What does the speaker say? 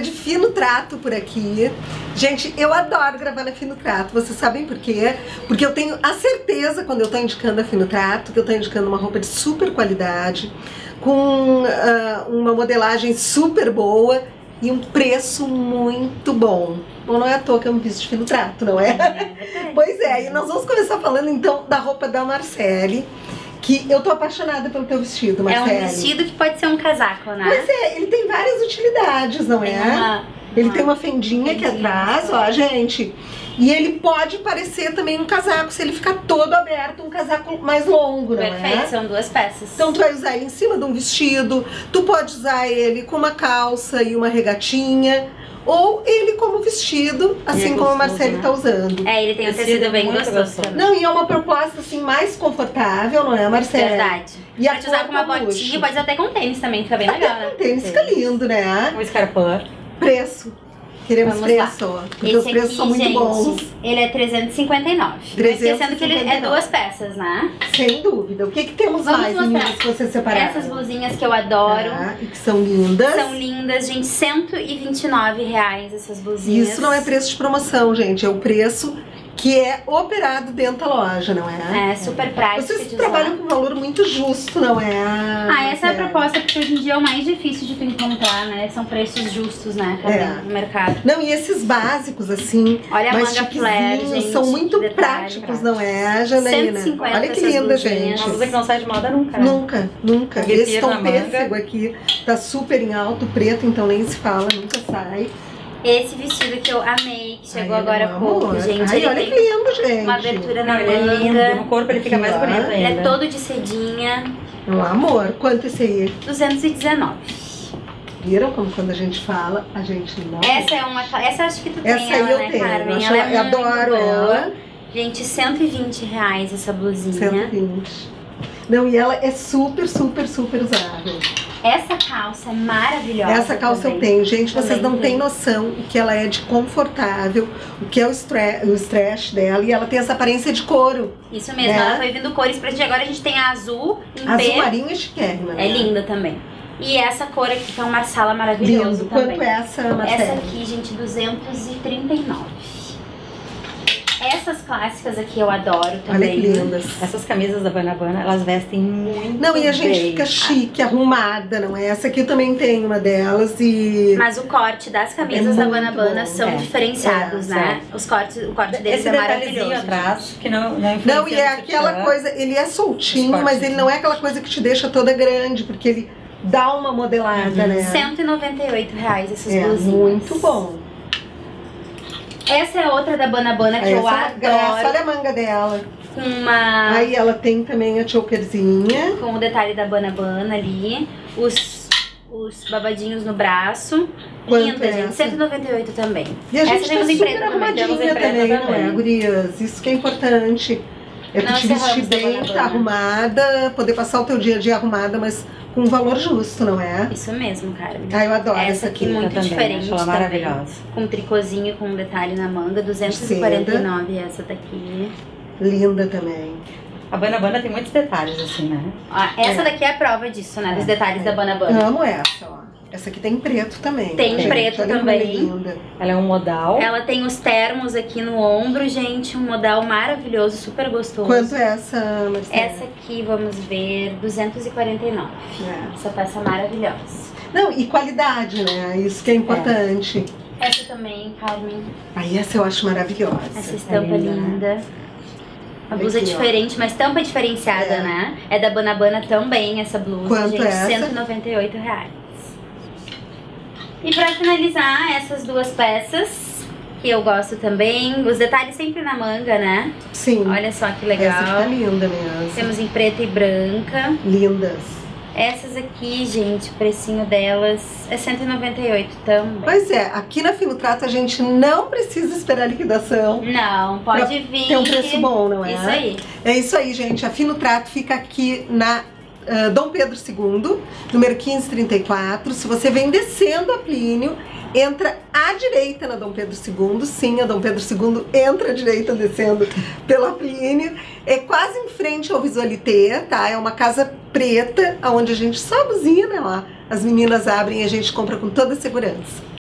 de Fino Trato por aqui. Gente, eu adoro gravar na Fino Trato. Vocês sabem por quê? Porque eu tenho a certeza, quando eu tô indicando a Fino Trato, que eu tô indicando uma roupa de super qualidade, com uma modelagem super boa e um preço muito bom. Bom, não é à toa que eu me visto de Fino Trato, não é? Pois é, e nós vamos começar falando então da roupa da Marcele, que eu tô apaixonada pelo teu vestido, Marcele. É um vestido que pode ser um casaco, né? Pois é, ele tem várias utilidades, não é? Ele tem uma fendinha aqui atrás, ó, gente. E ele pode parecer também um casaco, se ele ficar todo aberto, um casaco mais longo, não é? Perfeito, são duas peças. Então tu vai usar ele em cima de um vestido, tu pode usar ele com uma calça e uma regatinha, ou ele como vestido, assim como a Marcele tá usando. É, ele tem um tecido bem gostoso. Não, e é uma proposta assim mais confortável, não é, Marcele? Verdade. E pode usar com uma botinha, pode usar até com tênis também, fica bem legal, né? Com tênis fica lindo, né? Um escarpão. Preço. Queremos preço, porque esse os preços aqui, são muito gente, bons. ele é 359. Esquecendo que ele é duas peças, né? Sem dúvida. O que temos mais, meninas, que você separaram? Essas blusinhas que eu adoro. E que são lindas. São lindas, gente. R$129 essas blusinhas. Isso não é preço de promoção, gente. É o preço que é operado dentro da loja, não é? É, super prático. Vocês trabalham com um valor muito justo, não é? Essa é a proposta, porque hoje em dia é o mais difícil de tu encontrar, né? São preços justos, né? No mercado. Não, e esses básicos, assim, olha a mais manga flare, gente, são muito práticos, não é, Janaína? 150 olha que linda, gente. Uma blusa que não sai de moda nunca, né? Nunca, nunca. Esse tom pêssego aqui tá super em alto, preto, então nem se fala, nunca sai. Esse vestido que eu amei, que chegou agora há pouco, gente. Ai, olha que lindo, gente. Uma abertura na manga. Ele é lindo, no corpo ele fica mais bonito ainda. Ele é todo de sedinha. Um amor. Quanto esse aí? 219. Viram como quando a gente fala, a gente não... Essa acho que tu tem essa ela, aí eu né, tenho. Carmen? Eu adoro ela. Gente, R$120 essa blusinha. 120. Não, e ela é super, super, super usável. Essa calça é maravilhosa. Essa calça também. Eu tenho. Gente, vocês não têm noção o que ela é de confortável, o que é o stretch dela. E ela tem essa aparência de couro. Isso mesmo, ela foi vindo cores pra gente. Agora a gente tem a azul em azul marinho é chiquérrima, né? É linda também. E essa cor aqui, que é um marsala maravilhoso. Lindo. Também. Quanto é essa, Marcele? Essa aqui, gente, 239. Essas clássicas aqui eu adoro também. Olha que lindas. Essas camisas da Banabana, elas vestem muito Não, e a gente fica chique, arrumada, não é? Essa aqui eu também tenho uma delas e... Mas o corte das camisas da Banabana são diferenciados, né? O corte deles é maravilhoso. Atrás, que não e é aquela coisa, ele é soltinho, mas ele não é aquela coisa que te deixa toda grande, porque ele dá uma modelada, né? R$198 essas blusinhas. Muito bom. Essa é outra da Banabana que eu adoro. Olha a manga dela. Com uma... Aí ela tem também a chokerzinha. Com o detalhe da Banabana ali. Os babadinhos no braço. Linda, gente. 198 também. E a gente essa temos em preto arrumadinha também, não é, gurias? Isso que é importante. É tu te vestir bem, tá arrumada, poder passar o teu dia a dia arrumada, mas com um valor justo, não é? Isso mesmo, cara. Eu adoro essa aqui. Muito diferente também. Maravilhosa. Com um tricôzinho, com um detalhe na manga. 249 essa daqui. Linda também. A Banabana tem muitos detalhes, assim, né? Essa daqui é a prova disso, né? Dos detalhes da Banabana. Amo essa, ó. Essa aqui tem preto também. Tem preto também. Ela é um modal. Ela tem os termos aqui no ombro, gente. Um modal maravilhoso, super gostoso. Quanto é essa, Marcele? Essa aqui, vamos ver, 249. Essa peça maravilhosa. Não, e qualidade, né? Isso que é importante. Essa também, Carmen. Essa eu acho maravilhosa. Essa estampa linda. A blusa diferente, mas tampa diferenciada, né? É da Banabana também, essa blusa. Quanto gente, é essa? R$198. E pra finalizar, essas duas peças, que eu gosto também. Os detalhes sempre na manga, né? Sim. Olha só que legal. Essa tá linda mesmo. Temos em preta e branca. Lindas. Essas aqui, gente, o precinho delas é 198 também. Pois é, aqui na Fino Trato a gente não precisa esperar liquidação. Não, pode vir. Tem um preço bom, não é? Isso aí. É isso aí, gente. A Fino Trato fica aqui na Dom Pedro II, número 1534. Se você vem descendo a Plínio, entra à direita na Dom Pedro II. Sim, a Dom Pedro II entra à direita descendo pela Plínio. É quase em frente ao Visualité, tá? É uma casa preta, onde a gente só buzina, ó. As meninas abrem e a gente compra com toda segurança.